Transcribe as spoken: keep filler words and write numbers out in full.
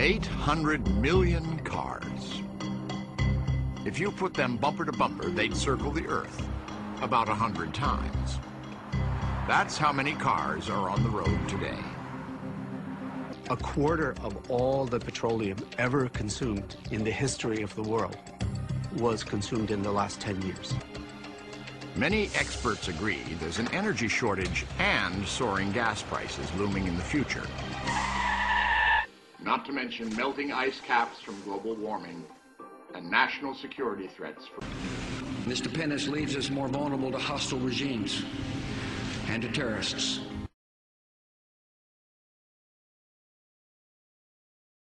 eight hundred million cars. If you put them bumper to bumper, they'd circle the Earth about a hundred times. That's how many cars are on the road today. A quarter of all the petroleum ever consumed in the history of the world was consumed in the last ten years. Many experts agree there's an energy shortage and soaring gas prices looming in the future. Not to mention melting ice caps from global warming and national security threats. Mister Pennis leaves us more vulnerable to hostile regimes and to terrorists.